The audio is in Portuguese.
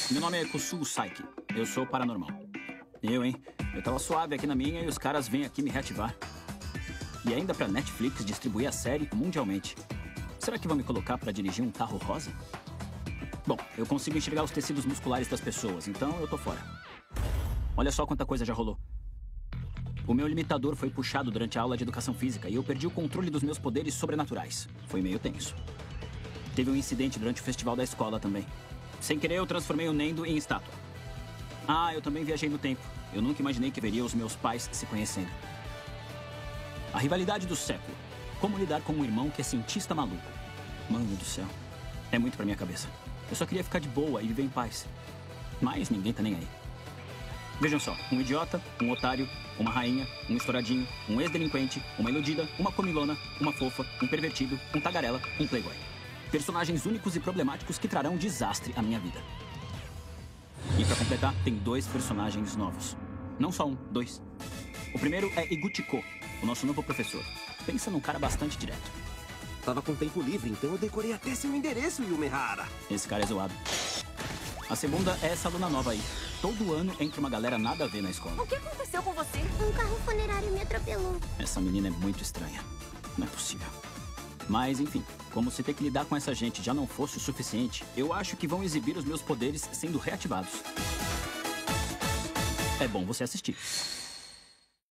Meu nome é Kusuo Saiki. Eu sou paranormal. Hein? Eu tava suave aqui na minha e os caras vêm aqui me reativar. E ainda pra Netflix distribuir a série mundialmente. Será que vão me colocar pra dirigir um carro rosa? Bom, eu consigo enxergar os tecidos musculares das pessoas, então eu tô fora. Olha só quanta coisa já rolou. O meu limitador foi puxado durante a aula de educação física e eu perdi o controle dos meus poderes sobrenaturais. Foi meio tenso. Teve um incidente durante o festival da escola também. Sem querer, eu transformei o Nendo em estátua. Ah, eu também viajei no tempo. Eu nunca imaginei que veria os meus pais se conhecendo. A rivalidade do século. Como lidar com um irmão que é cientista maluco. Mano do céu. É muito pra minha cabeça. Eu só queria ficar de boa e viver em paz. Mas ninguém tá nem aí. Vejam só, um idiota, um otário, uma rainha, um estouradinho, um ex-delinquente, uma iludida, uma comilona, uma fofa, um pervertido, um tagarela, um playboy. Personagens únicos e problemáticos que trarão desastre à minha vida. E pra completar, tem 2 personagens novos. Não só um, 2. O primeiro é Iguchiko, o nosso novo professor. Pensa num cara bastante direto. Tava com tempo livre, então eu decorei até seu endereço, Yumehara. Esse cara é zoado. A segunda é essa aluna nova aí. Todo ano entra uma galera nada a ver na escola. O que aconteceu com você? Um carro funerário me atropelou. Essa menina é muito estranha. Não é possível. Mas, enfim, como se ter que lidar com essa gente já não fosse o suficiente, eu acho que vão exibir os meus poderes sendo reativados. É bom você assistir.